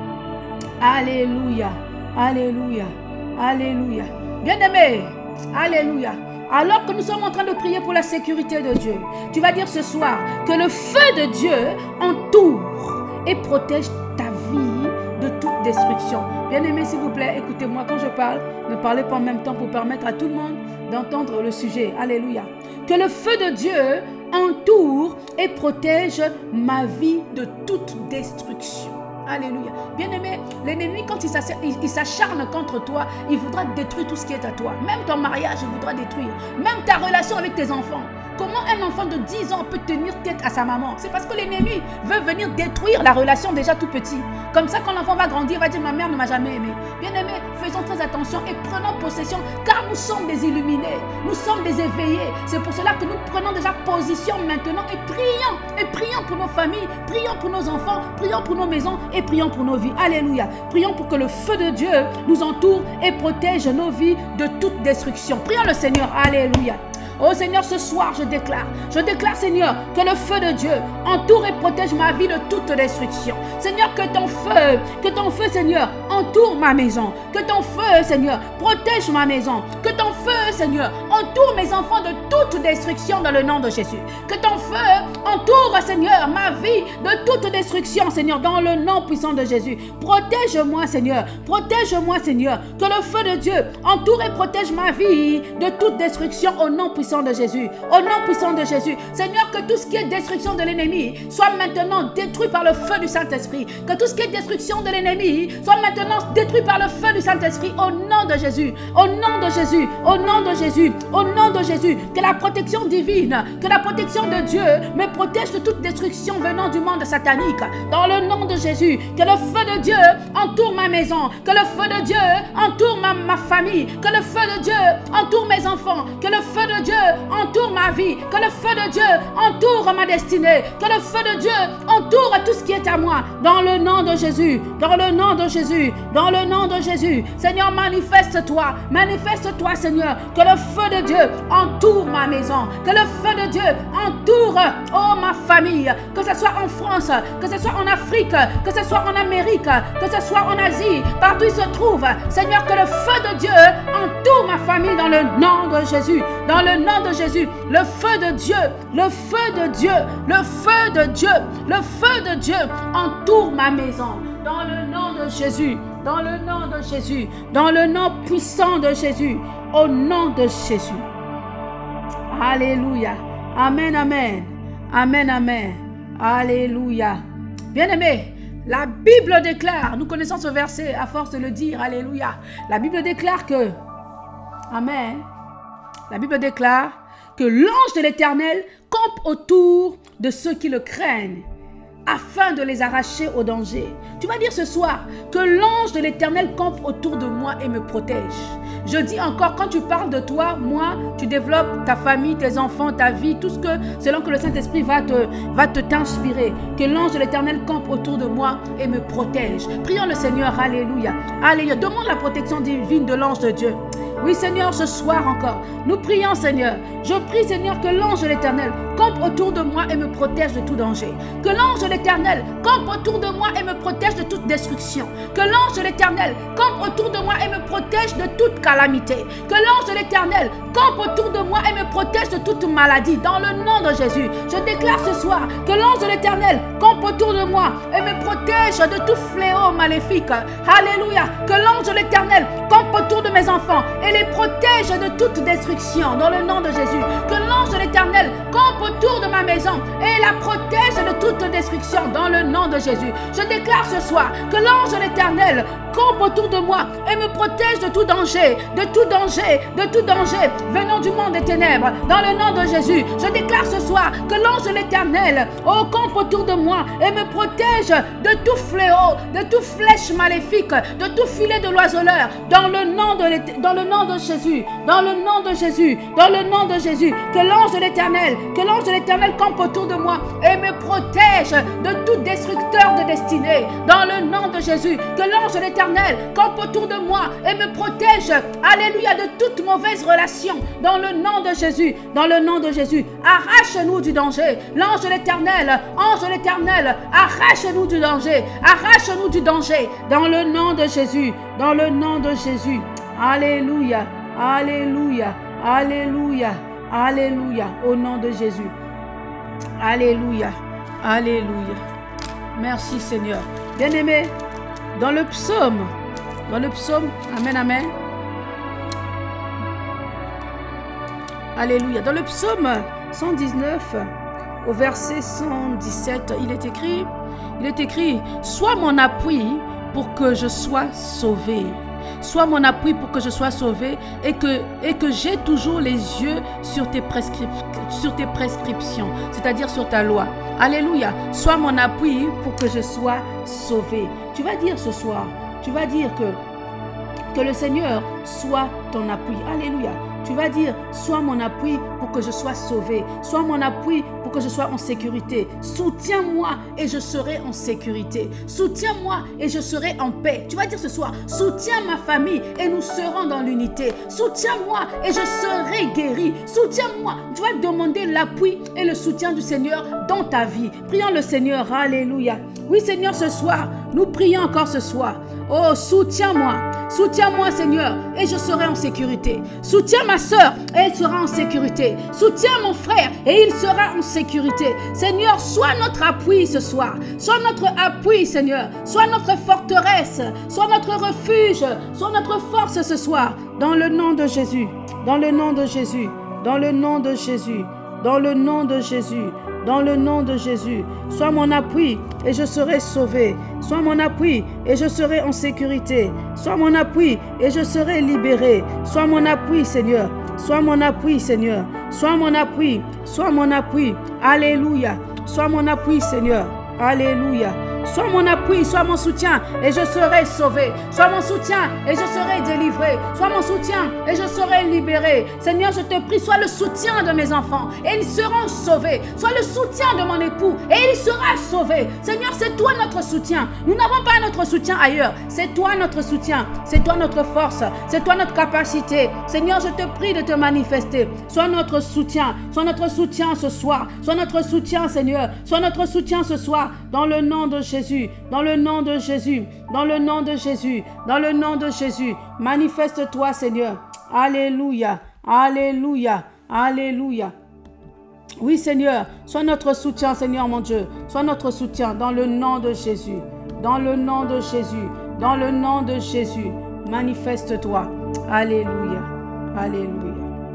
Alléluia. Alléluia. Alléluia. Bien-aimé. Alléluia. Alors que nous sommes en train de prier pour la sécurité de Dieu, tu vas dire ce soir que le feu de Dieu entoure et protège ta vie de toute destruction. Bien-aimé, s'il vous plaît, écoutez-moi quand je parle. Ne parlez pas en même temps pour permettre à tout le monde d'entendre le sujet. Alléluia. Que le feu de Dieu entoure et protège ma vie de toute destruction. Alléluia. Bien-aimé, l'ennemi, quand il s'acharne contre toi, il voudra détruire tout ce qui est à toi. Même ton mariage, il voudra détruire. Même ta relation avec tes enfants. Comment un enfant de 10 ans peut tenir tête à sa maman? C'est parce que l'ennemi veut venir détruire la relation déjà tout petit. Comme ça, quand l'enfant va grandir, il va dire « Ma mère ne m'a jamais aimé ». Bien-aimé, faisons très attention et prenons possession, car nous sommes des illuminés, nous sommes des éveillés. C'est pour cela que nous prenons déjà position maintenant et prions pour nos familles, prions pour nos enfants, prions pour nos maisons et prions pour nos vies. Alléluia. Prions pour que le feu de Dieu nous entoure et protège nos vies de toute destruction. Prions le Seigneur. Alléluia. Oh Seigneur, ce soir, je déclare Seigneur, que le feu de Dieu entoure et protège ma vie de toute destruction. Seigneur, que ton feu, Seigneur, entoure ma maison. Que ton feu, Seigneur, protège ma maison. Que ton feu, Seigneur, entoure mes enfants de toute destruction dans le nom de Jésus. Que ton feu entoure, Seigneur, ma vie de toute destruction, Seigneur, dans le nom puissant de Jésus. Protège-moi, Seigneur. Protège-moi, Seigneur. Que le feu de Dieu entoure et protège ma vie de toute destruction au nom puissant de Jésus. Au nom puissant de Jésus. Seigneur, que tout ce qui est destruction de l'ennemi soit maintenant détruit par le feu du Saint-Esprit. Que tout ce qui est destruction de l'ennemi soit maintenant détruit par le feu du Saint-Esprit. Au nom de Jésus. Au nom de Jésus. Au nom de Jésus. Au nom de Jésus. Que la protection divine, que la protection de Dieu me protège de toute destruction venant du monde satanique. Dans le nom de Jésus. Que le feu de Dieu entoure ma maison. Que le feu de Dieu entoure ma famille. Que le feu de Dieu entoure mes enfants. Que le feu de Dieu entoure ma vie, que le feu de Dieu entoure ma destinée, que le feu de Dieu entoure tout ce qui est à moi, dans le nom de Jésus, dans le nom de Jésus, dans le nom de Jésus. Seigneur, manifeste-toi, Seigneur, que le feu de Dieu entoure ma maison, que le feu de Dieu entoure, oh, ma famille, que ce soit en France, que ce soit en Afrique, que ce soit en Amérique, que ce soit en Asie, partout il se trouve. Seigneur, que le feu de Dieu entoure ma famille dans le nom de Jésus. Dans le nom de Jésus, le feu de Dieu, le feu de Dieu, le feu de Dieu, le feu de Dieu entoure ma maison. Dans le nom de Jésus, dans le nom de Jésus, dans le nom puissant de Jésus, au nom de Jésus. Alléluia. Amen, amen. Amen, amen. Alléluia. Bien-aimés, la Bible déclare, nous connaissons ce verset à force de le dire, alléluia. La Bible déclare que, amen. La Bible déclare que l'ange de l'Éternel campe autour de ceux qui le craignent afin de les arracher au danger. Tu vas dire ce soir que l'ange de l'Éternel campe autour de moi et me protège. Je dis encore, quand tu parles de toi, moi, tu développes ta famille, tes enfants, ta vie, tout ce que, selon que le Saint-Esprit va t'inspirer. Que l'ange de l'Éternel campe autour de moi et me protège. Prions le Seigneur, alléluia. Alléluia. Demande la protection divine de l'ange de Dieu. Oui, Seigneur, ce soir encore, nous prions, Seigneur. Je prie, Seigneur, que l'ange de l'Éternel campe autour de moi et me protège de tout danger. Que l'ange de l'Éternel campe autour de moi et me protège de toute destruction. Que l'ange de l'Éternel campe autour de moi et me protège de toute calamité. Que l'ange de l'Éternel campe autour de moi et me protège de toute maladie. Dans le nom de Jésus, je déclare ce soir que l'ange de l'Éternel campe autour de moi et me protège de tout fléau maléfique. Alléluia. Que l'ange de l'Éternel campe autour de mes enfants et les protège de toute destruction dans le nom de Jésus. Que l'ange de l'Éternel campe autour de ma maison et la protège de toute destruction dans le nom de Jésus. Je déclare ce soir que l'ange de l'Éternel campe autour de moi et me protège de tout danger, de tout danger, de tout danger venant du monde des ténèbres dans le nom de Jésus. Je déclare ce soir que l'ange de l'Éternel campe autour de moi et me protège de tout fléau, de toute flèche maléfique, de tout filet de l'oiseleur dans le nom de Jésus, dans le nom de Jésus, dans le nom de Jésus. Que l'ange de l'Éternel campe autour de moi et me protège de tout destructeur de destinée dans le nom de Jésus. Que l'ange de l'Éternel campe autour de moi et me protège, alléluia, de toute mauvaise relation dans le nom de Jésus, dans le nom de Jésus. Arrache-nous du danger, l'ange de l'Éternel, ange de l'Éternel, arrache-nous du danger, arrache-nous du danger dans le nom de Jésus, dans le nom de Jésus. Alléluia, alléluia, alléluia, alléluia, au nom de Jésus. Alléluia, alléluia. Merci Seigneur. Bien-aimé, dans le psaume, amen, amen. Alléluia. Dans le psaume 119, au verset 117, il est écrit, sois mon appui pour que je sois sauvé. Sois mon appui pour que je sois sauvé et que j'ai toujours les yeux sur tes prescriptions, c'est-à-dire sur ta loi. Alléluia. Sois mon appui pour que je sois sauvé. Tu vas dire ce soir, tu vas dire que le Seigneur soit ton appui. Alléluia. Tu vas dire, sois mon appui pour que je sois sauvé. Sois mon appui pour que je sois en sécurité. Soutiens-moi et je serai en sécurité. Soutiens-moi et je serai en paix. Tu vas dire ce soir, soutiens ma famille et nous serons dans l'unité. Soutiens-moi et je serai guéri. Soutiens-moi. Tu vas demander l'appui et le soutien du Seigneur dans ta vie. Prions le Seigneur. Alléluia. Oui Seigneur, ce soir, nous prions encore ce soir. Oh, soutiens-moi. Soutiens-moi Seigneur et je serai en sécurité. Soutiens ma soeur et elle sera en sécurité. Soutiens mon frère et il sera en sécurité. Seigneur, sois notre appui ce soir. Sois notre appui Seigneur. Sois notre forteresse. Sois notre refuge. Sois notre force ce soir. Dans le nom de Jésus. Dans le nom de Jésus. Dans le nom de Jésus. Dans le nom de Jésus. Dans le nom de Jésus, sois mon appui et je serai sauvé. Sois mon appui et je serai en sécurité. Sois mon appui et je serai libéré. Sois mon appui, Seigneur. Sois mon appui, Seigneur. Sois mon appui. Sois mon appui. Alléluia. Sois mon appui, Seigneur. Alléluia. Sois mon appui, sois mon soutien et je serai sauvé. Sois mon soutien et je serai délivré. Sois mon soutien et je serai libéré. Seigneur, je te prie, sois le soutien de mes enfants et ils seront sauvés. Sois le soutien de mon époux et il sera sauvé. Seigneur, c'est toi notre soutien. Nous n'avons pas notre soutien ailleurs. C'est toi notre soutien. C'est toi notre force. C'est toi notre capacité. Seigneur, je te prie de te manifester. Sois notre soutien. Sois notre soutien ce soir. Sois notre soutien, Seigneur. Sois notre soutien ce soir. Dans le nom de Jésus, dans le nom de Jésus, dans le nom de Jésus, dans le nom de Jésus, manifeste-toi Seigneur. Alléluia, alléluia, alléluia. Oui Seigneur, sois notre soutien Seigneur mon Dieu, sois notre soutien dans le nom de Jésus, dans le nom de Jésus, dans le nom de Jésus, manifeste-toi. Alléluia, alléluia.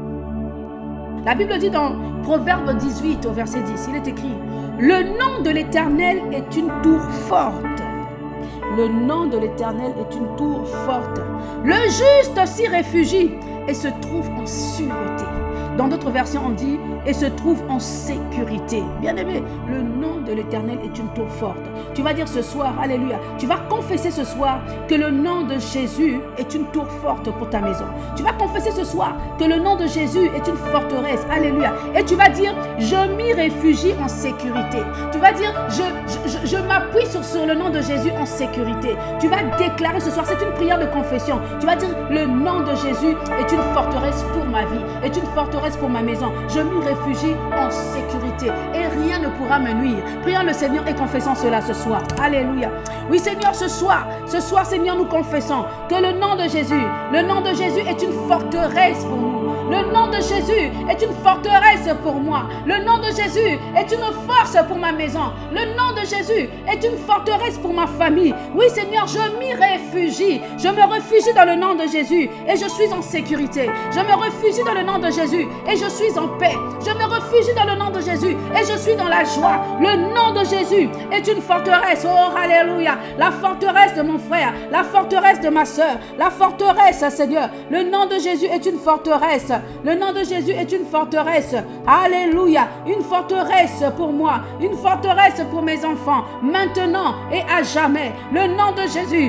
La Bible dit dans Proverbe 18 au verset 10, il est écrit: le nom de l'Éternel est une tour forte. Le nom de l'Éternel est une tour forte. Le juste s'y réfugie et se trouve en sûreté. Dans d'autres versions, on dit et se trouve en sécurité. Bien-aimé, le nom de l'Éternel est une tour forte. Tu vas dire ce soir, alléluia, tu vas confesser ce soir que le nom de Jésus est une tour forte pour ta maison. Tu vas confesser ce soir que le nom de Jésus est une forteresse, alléluia. Et tu vas dire, je m'y réfugie en sécurité. Tu vas dire, je m'appuie sur le nom de Jésus en sécurité. Tu vas déclarer ce soir, c'est une prière de confession. Tu vas dire, le nom de Jésus est une forteresse pour ma vie, est une forteresse forteresse pour ma maison. Je m'y réfugie en sécurité et rien ne pourra me nuire. Prions le Seigneur et confessons cela ce soir. Alléluia. Oui Seigneur, ce soir Seigneur, nous confessons que le nom de Jésus est une forteresse pour nous. Le nom de Jésus est une forteresse pour moi. Le nom de Jésus est une force pour ma maison. Le nom de Jésus est une forteresse pour ma famille. Oui Seigneur, je m'y réfugie. Je me réfugie dans le nom de Jésus et je suis en sécurité. Je me réfugie dans le nom de Jésus et je suis en paix. Je me réfugie dans le nom de Jésus et je suis dans la joie. Le nom de Jésus est une forteresse. Oh, alléluia. La forteresse de mon frère, la forteresse de ma soeur, la forteresse, Seigneur. Le nom de Jésus est une forteresse. Le nom de Jésus est une forteresse. Alléluia. Une forteresse pour moi. Une forteresse pour mes enfants. Maintenant et à jamais. Le nom de Jésus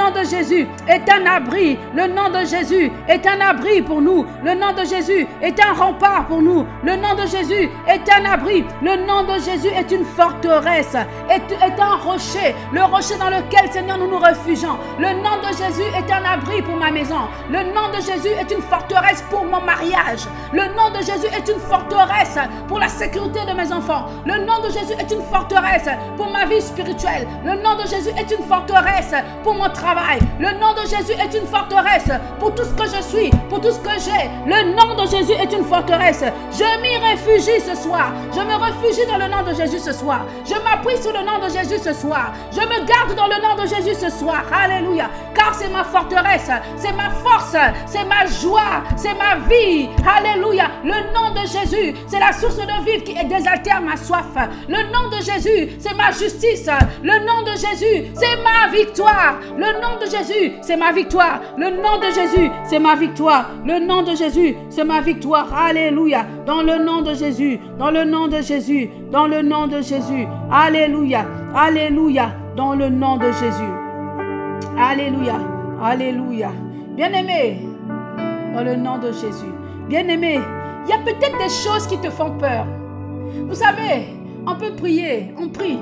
est un abri. Le nom de Jésus est un abri pour nous. Le nom de Jésus est un rempart pour nous. Le nom de Jésus est un abri. Le nom de Jésus est une forteresse. Est un rocher. Le rocher dans lequel, Seigneur, nous nous réfugions. Le nom de Jésus est un abri pour ma maison. Le nom de Jésus est une forteresse pour mon mariage. Le nom de Jésus est une forteresse pour la sécurité de mes enfants. Le nom de Jésus est une forteresse pour ma vie spirituelle. Le nom de Jésus est une forteresse pour mon travail. Le nom de Jésus est une forteresse pour tout ce que je suis, pour tout ce que j'ai. Le nom de Jésus est une forteresse. Je m'y réfugie ce soir. Je me réfugie dans le nom de Jésus ce soir. Je m'appuie sur le nom de Jésus ce soir. Je me garde dans le nom de Jésus ce soir. Alléluia. Car c'est ma forteresse, c'est ma force, c'est ma joie, c'est ma vie. Alléluia. Le nom de Jésus, c'est la source de vie qui désaltère ma soif. Le nom de Jésus, c'est ma justice. Le nom de Jésus, c'est ma victoire. Le nom de Jésus, c'est ma victoire. Le nom de Jésus, c'est ma victoire. Le nom de Jésus, c'est ma victoire. Alléluia. Dans le nom de Jésus, dans le nom de Jésus, dans le nom de Jésus. Alléluia. Alléluia. Dans le nom de Jésus. Alléluia. Alléluia. Bien-aimé, dans le nom de Jésus. Bien-aimé, il y a peut-être des choses qui te font peur. Vous savez, on peut prier, on prie,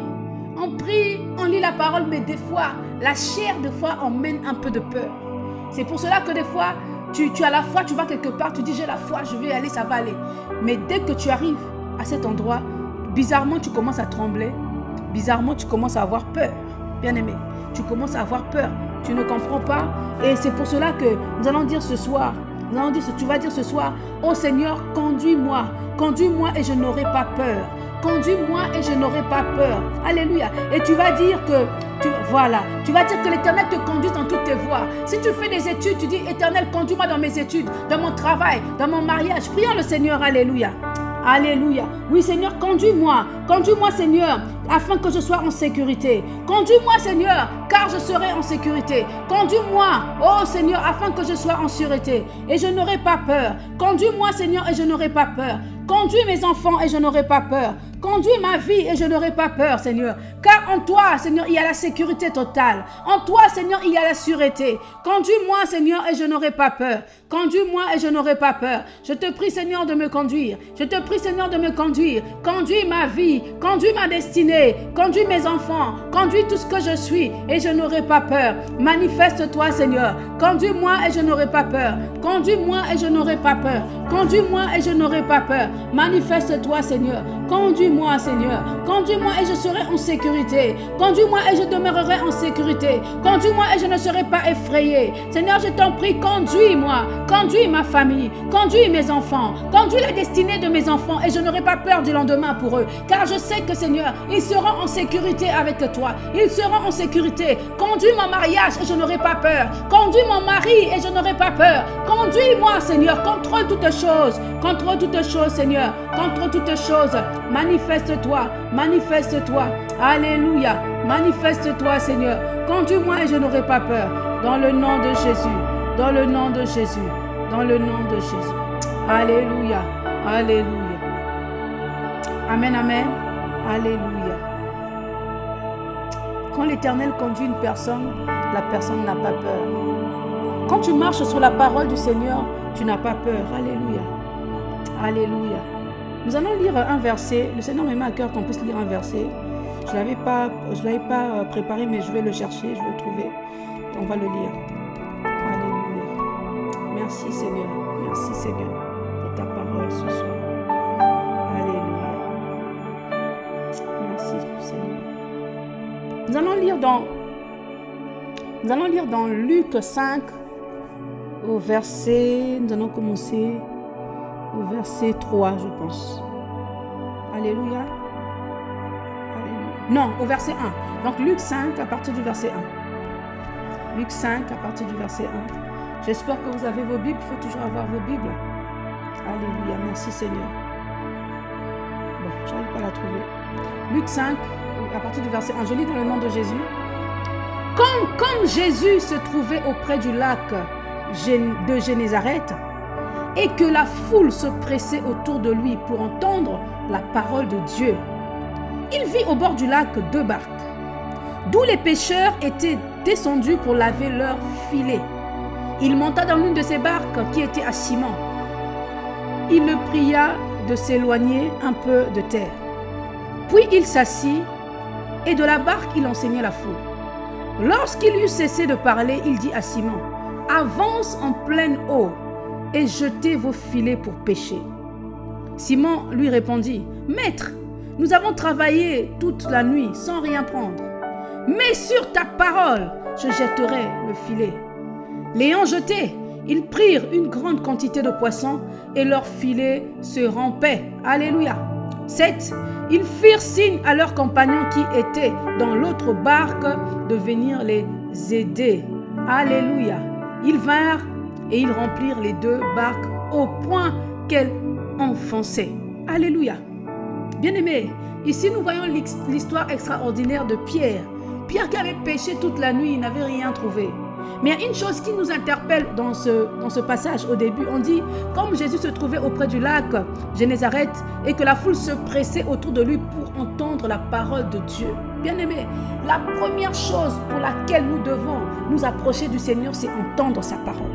on lit la parole, mais des fois, la chair, des fois, emmène un peu de peur. C'est pour cela que des fois, tu as la foi, tu vas quelque part, tu dis j'ai la foi, je vais aller, ça va aller. Mais dès que tu arrives à cet endroit, bizarrement, tu commences à trembler. Bizarrement, tu commences à avoir peur. Bien-aimé, tu commences à avoir peur. Tu ne comprends pas. Et c'est pour cela que nous allons dire ce soir, tu vas dire ce soir, oh Seigneur, conduis-moi. Conduis-moi et je n'aurai pas peur. Conduis-moi et je n'aurai pas peur. Alléluia. Et tu vas dire que, tu vas dire que l'Éternel te conduise dans toutes tes voies. Si tu fais des études, tu dis, Éternel, conduis-moi dans mes études, dans mon travail, dans mon mariage. Prions le Seigneur. Alléluia. Alléluia. Oui, Seigneur, conduis-moi. Conduis-moi, Seigneur, afin que je sois en sécurité. Conduis-moi, Seigneur, car je serai en sécurité. Conduis-moi, oh Seigneur, afin que je sois en sûreté. Et je n'aurai pas peur. Conduis-moi, Seigneur, et je n'aurai pas peur. Conduis mes enfants et je n'aurai pas peur. Conduis ma vie et je n'aurai pas peur, Seigneur. Car en toi, Seigneur, il y a la sécurité totale. En toi, Seigneur, il y a la sûreté. Conduis-moi, Seigneur, et je n'aurai pas peur. Conduis-moi et je n'aurai pas peur. Je te prie, Seigneur, de me conduire. Je te prie, Seigneur, de me conduire. Conduis ma vie. Conduis ma destinée. Conduis mes enfants. Conduis tout ce que je suis et je n'aurai pas peur. Manifeste-toi, Seigneur. Conduis-moi et je n'aurai pas peur. Conduis-moi et je n'aurai pas peur. Conduis-moi et je n'aurai pas peur. Manifeste-toi, Seigneur. Conduis-moi, Seigneur. Conduis-moi et je serai en sécurité. Conduis-moi et je demeurerai en sécurité. Conduis-moi et je ne serai pas effrayé. Seigneur, je t'en prie, conduis-moi. Conduis ma famille. Conduis mes enfants. Conduis la destinée de mes enfants et je n'aurai pas peur du lendemain pour eux. Car je sais que, Seigneur, ils seront en sécurité avec toi. Ils seront en sécurité. Conduis mon mariage et je n'aurai pas peur. Conduis mon mari et je n'aurai pas peur. Conduis-moi, Seigneur. Contrôle toutes choses. Contrôle toutes choses, Seigneur. Contrôle toutes choses. Manifeste-toi. Manifeste-toi. Alléluia. Manifeste-toi, Seigneur. Conduis-moi et je n'aurai pas peur. Dans le nom de Jésus. Dans le nom de Jésus. Dans le nom de Jésus. Alléluia. Alléluia. Amen, amen. Alléluia. Quand l'Éternel conduit une personne, la personne n'a pas peur. Quand tu marches sur la parole du Seigneur, tu n'as pas peur. Alléluia. Alléluia. Nous allons lire un verset. Le Seigneur me met à cœur qu'on puisse lire un verset. Je ne l'avais pas préparé, mais je vais le chercher, je vais le trouver. On va le lire. Alléluia. Merci Seigneur. Merci Seigneur pour ta parole ce soir. Alléluia. Merci Seigneur. Nous allons lire dans Luc 5 au verset, nous allons commencer au verset 3 je pense. Alléluia. Non, au verset 1. Donc Luc 5 à partir du verset 1. Luc 5 à partir du verset 1. J'espère que vous avez vos Bibles. Il faut toujours avoir vos Bibles. Alléluia. Merci Seigneur. Bon, je n'arrive pas à la trouver. Luc 5 à partir du verset 1. Je lis dans le nom de Jésus. Comme Jésus se trouvait auprès du lac de Génézareth et que la foule se pressait autour de lui pour entendre la parole de Dieu, il vit au bord du lac 2 barques, d'où les pêcheurs étaient descendus pour laver leurs filets. Il monta dans l'une de ces barques qui était à Simon. Il le pria de s'éloigner un peu de terre. Puis il s'assit et de la barque il enseignait la foule. Lorsqu'il eut cessé de parler, il dit à Simon, « Avance en pleine eau et jetez vos filets pour pêcher. » Simon lui répondit, « Maître, nous avons travaillé toute la nuit sans rien prendre. Mais sur ta parole, je jetterai le filet. » L'ayant jeté, ils prirent une grande quantité de poissons et leur filet se rompait. Alléluia. 7. Ils firent signe à leurs compagnons qui étaient dans l'autre barque de venir les aider. Alléluia. Ils vinrent et ils remplirent les 2 barques au point qu'elles enfonçaient. Alléluia. Bien-aimés, ici nous voyons l'histoire extraordinaire de Pierre. Pierre qui avait pêché toute la nuit, il n'avait rien trouvé. Mais il y a une chose qui nous interpelle dans ce passage au début. On dit, comme Jésus se trouvait auprès du lac Génézareth et que la foule se pressait autour de lui pour entendre la parole de Dieu. Bien-aimés, la première chose pour laquelle nous devons nous approcher du Seigneur, c'est entendre sa parole.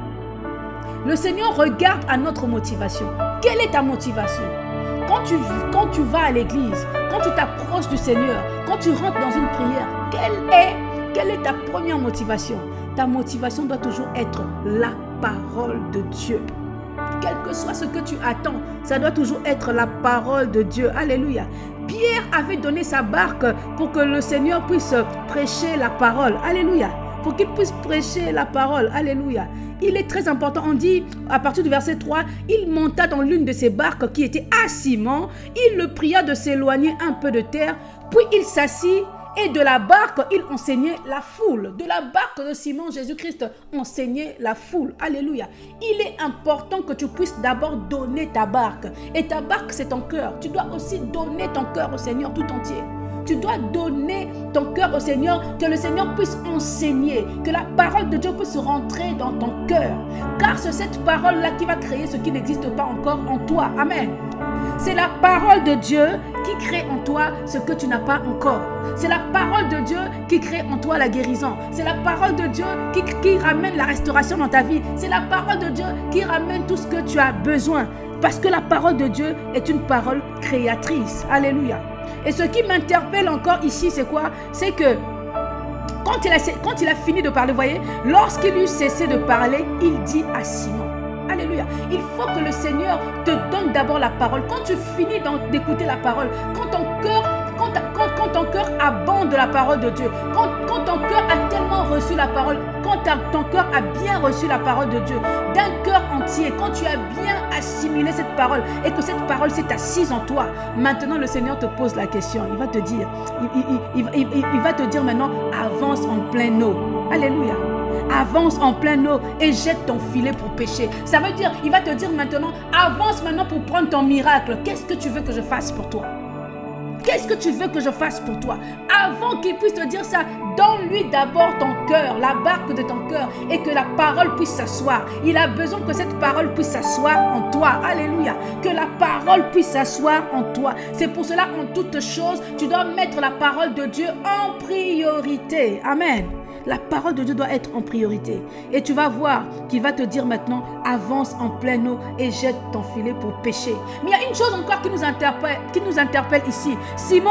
Le Seigneur regarde à notre motivation. Quelle est ta motivation? Quand tu vas à l'église, quand tu t'approches du Seigneur, quand tu rentres dans une prière, quelle est ta première motivation? Ta motivation doit toujours être la parole de Dieu. Quel que soit ce que tu attends, ça doit toujours être la parole de Dieu. Alléluia. Pierre avait donné sa barque pour que le Seigneur puisse prêcher la parole. Alléluia. Pour qu'il puisse prêcher la parole. Alléluia. Il est très important. On dit, à partir du verset 3, il monta dans l'une de ses barques qui était à Simon. Il le pria de s'éloigner un peu de terre. Puis il s'assit. Et de la barque, il enseignait la foule. De la barque de Simon, Jésus-Christ enseignait la foule. Alléluia. Il est important que tu puisses d'abord donner ta barque. Et ta barque, c'est ton cœur. Tu dois aussi donner ton cœur au Seigneur tout entier. Tu dois donner ton cœur au Seigneur, que le Seigneur puisse enseigner, que la parole de Dieu puisse rentrer dans ton cœur. Car c'est cette parole-là qui va créer ce qui n'existe pas encore en toi. Amen. C'est la parole de Dieu qui crée en toi ce que tu n'as pas encore. C'est la parole de Dieu qui crée en toi la guérison. C'est la parole de Dieu qui ramène la restauration dans ta vie. C'est la parole de Dieu qui ramène tout ce que tu as besoin. Parce que la parole de Dieu est une parole créatrice. Alléluia. Et ce qui m'interpelle encore ici, c'est quoi? C'est que quand il a fini de parler, vous voyez, lorsqu'il eut cessé de parler, il dit à Simon. Alléluia. Il faut que le Seigneur te donne d'abord la parole. Quand tu finis d'écouter la parole, quand ton cœur abonde de la parole de Dieu, quand ton cœur a tellement reçu la parole, quand ton cœur a bien reçu la parole de Dieu, d'un cœur entier, quand tu as bien assimilé cette parole et que cette parole s'est assise en toi, maintenant le Seigneur te pose la question. Il va te dire, il va te dire maintenant, avance en pleine eau. Alléluia. Avance en pleine eau et jette ton filet pour pêcher. Ça veut dire, il va te dire maintenant, avance maintenant pour prendre ton miracle. Qu'est-ce que tu veux que je fasse pour toi? Qu'est-ce que tu veux que je fasse pour toi? Avant qu'il puisse te dire ça, donne-lui d'abord ton cœur, la barque de ton cœur, et que la parole puisse s'asseoir. Il a besoin que cette parole puisse s'asseoir en toi. Alléluia. Que la parole puisse s'asseoir en toi. C'est pour cela, en toutes choses, tu dois mettre la parole de Dieu en priorité. Amen. La parole de Dieu doit être en priorité. Et tu vas voir qu'il va te dire maintenant, avance en pleine eau et jette ton filet pour pêcher. Mais il y a une chose encore qui nous interpelle ici. Simon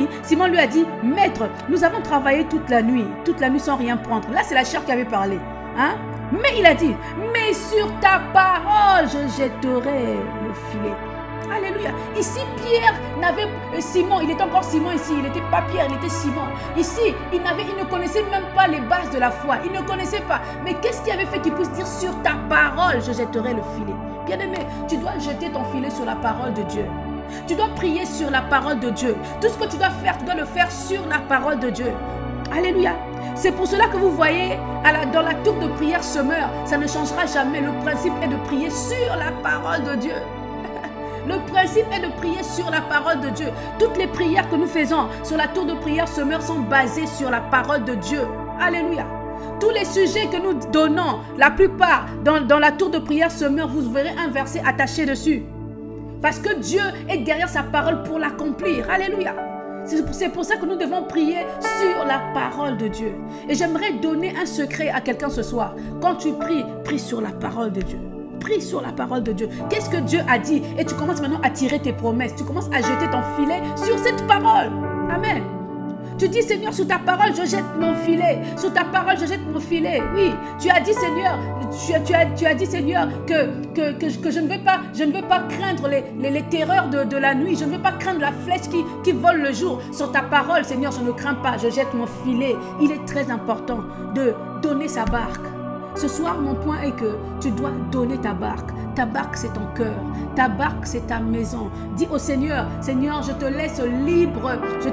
lui a dit, maître, nous avons travaillé toute la nuit sans rien prendre. Là, c'est la chair qui avait parlé. Hein? Mais il a dit, mais sur ta parole, je jetterai le filet. Alléluia. Ici, Pierre n'avait... Simon, il était encore Simon ici. Il n'était pas Pierre, il était Simon. Ici, il ne connaissait même pas les bases de la foi. Il ne connaissait pas. Mais qu'est-ce qui avait fait qu'il puisse dire sur ta parole, je jetterai le filet? Bien-aimé, tu dois jeter ton filet sur la parole de Dieu. Tu dois prier sur la parole de Dieu. Tout ce que tu dois faire, tu dois le faire sur la parole de Dieu. Alléluia. C'est pour cela que vous voyez, dans la tour de prière semeur, ça ne changera jamais. Le principe est de prier sur la parole de Dieu. Le principe est de prier sur la parole de Dieu. Toutes les prières que nous faisons sur la tour de prière semeur sont basées sur la parole de Dieu. Alléluia. Tous les sujets que nous donnons, la plupart dans la tour de prière semeur, vous verrez un verset attaché dessus. Parce que Dieu est derrière sa parole pour l'accomplir. Alléluia. C'est pour ça que nous devons prier sur la parole de Dieu. Et j'aimerais donner un secret à quelqu'un ce soir. Quand tu pries, prie sur la parole de Dieu. Prie sur la parole de Dieu. Qu'est-ce que Dieu a dit? Et tu commences maintenant à tirer tes promesses. Tu commences à jeter ton filet sur cette parole. Amen. Tu dis, Seigneur, sous ta parole, je jette mon filet. Sous ta parole, je jette mon filet. Oui, tu as dit, Seigneur, tu as dit, Seigneur, que je ne veux pas craindre les terreurs de la nuit. Je ne veux pas craindre la flèche qui vole le jour. Sur ta parole, Seigneur, je ne crains pas. Je jette mon filet. Il est très important de donner sa barque. Ce soir, mon point est que tu dois donner ta barque. Ta barque, c'est ton cœur. Ta barque, c'est ta maison. Dis au Seigneur, Seigneur, je te laisse libre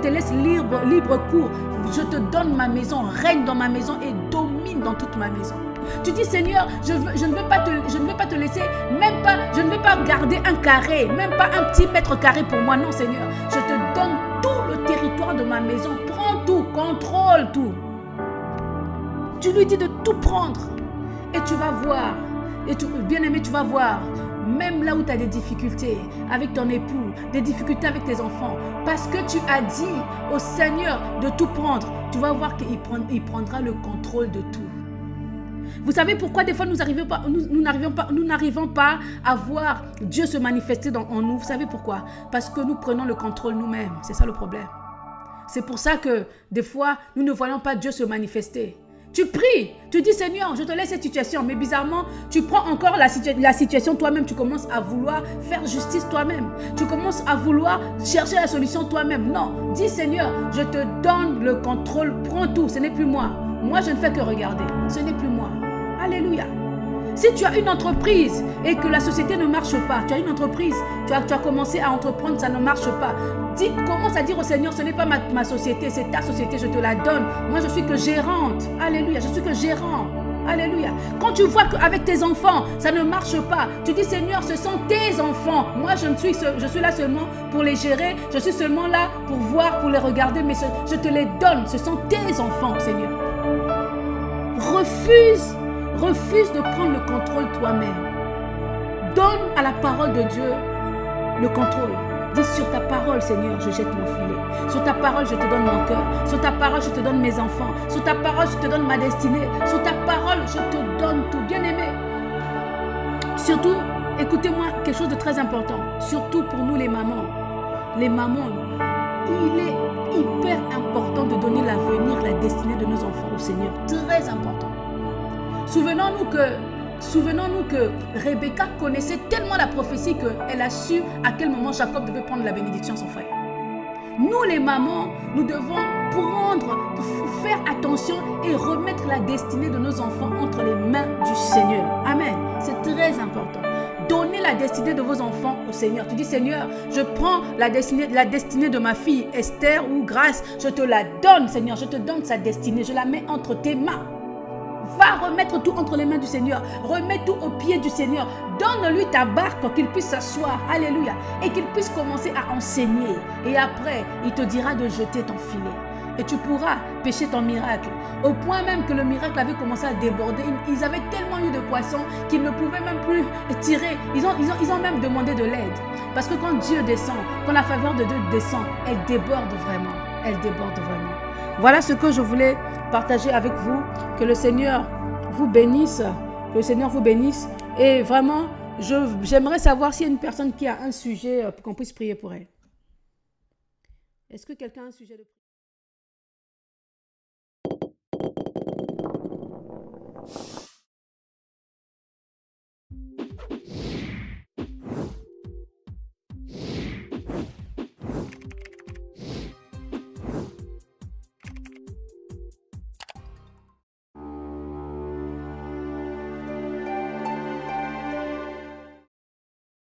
cours. Je te donne ma maison, règne dans ma maison et domine dans toute ma maison. Tu dis, Seigneur, je ne veux pas te laisser, je ne veux pas garder un carré, même pas un petit mètre carré pour moi. Non, Seigneur, je te donne tout le territoire de ma maison. Prends tout, contrôle tout. Tu lui dis de tout prendre. Et tu vas voir, bien-aimé, tu vas voir, même là où tu as des difficultés avec ton époux, des difficultés avec tes enfants, parce que tu as dit au Seigneur de tout prendre, tu vas voir qu'il prendra le contrôle de tout. Vous savez pourquoi des fois nous n'arrivons pas à voir Dieu se manifester en nous? Vous savez pourquoi? Parce que nous prenons le contrôle nous-mêmes. C'est ça le problème. C'est pour ça que des fois, nous ne voyons pas Dieu se manifester. Tu pries, tu dis Seigneur, je te laisse cette situation. Mais bizarrement, tu prends encore la situation toi-même. Tu commences à vouloir faire justice toi-même. Tu commences à vouloir chercher la solution toi-même. Non, dis Seigneur, je te donne le contrôle. Prends tout, ce n'est plus moi. Moi, je ne fais que regarder. Ce n'est plus moi. Alléluia. Si tu as une entreprise et que la société ne marche pas, tu as une entreprise, tu as commencé à entreprendre, ça ne marche pas. Commence à dire au Seigneur, ce n'est pas ma société, c'est ta société, je te la donne. Moi, je suis que gérante. Alléluia, je suis que gérant. Alléluia. Quand tu vois qu'avec tes enfants, ça ne marche pas, tu dis Seigneur, ce sont tes enfants. Moi, je suis là seulement pour les gérer. Je suis seulement là pour voir, pour les regarder, mais je te les donne. Ce sont tes enfants, Seigneur. Refuse de prendre le contrôle toi-même. Donne à la parole de Dieu le contrôle. Dis sur ta parole, Seigneur, je jette mon filet. Sur ta parole, je te donne mon cœur. Sur ta parole, je te donne mes enfants. Sur ta parole, je te donne ma destinée. Sur ta parole, je te donne tout. Bien-aimé. Surtout, écoutez-moi, quelque chose de très important. Surtout pour nous les mamans. Les mamans, il est hyper important de donner l'avenir, la destinée de nos enfants au Seigneur. Très important. Souvenons-nous que Rebecca connaissait tellement la prophétie qu'elle a su à quel moment Jacob devait prendre la bénédiction de son frère. Nous les mamans, nous devons faire attention et remettre la destinée de nos enfants entre les mains du Seigneur. Amen. C'est très important. Donnez la destinée de vos enfants au Seigneur. Tu dis Seigneur, je prends la destinée de ma fille Esther ou Grâce, je te la donne Seigneur, je te donne sa destinée, je la mets entre tes mains. Va remettre tout entre les mains du Seigneur. Remets tout aux pieds du Seigneur. Donne-lui ta barque pour qu'il puisse s'asseoir. Alléluia. Et qu'il puisse commencer à enseigner. Et après, il te dira de jeter ton filet. Et tu pourras pêcher ton miracle. Au point même que le miracle avait commencé à déborder. Ils avaient tellement eu de poissons qu'ils ne pouvaient même plus tirer. Ils ont même demandé de l'aide. Parce que quand Dieu descend, quand la faveur de Dieu descend, elle déborde vraiment. Elle déborde vraiment. Voilà ce que je voulais partager avec vous. Que le Seigneur vous bénisse. Que le Seigneur vous bénisse. Et vraiment, j'aimerais savoir s'il y a une personne qui a un sujet pour qu'on puisse prier pour elle. Est-ce que quelqu'un a un sujet de prière?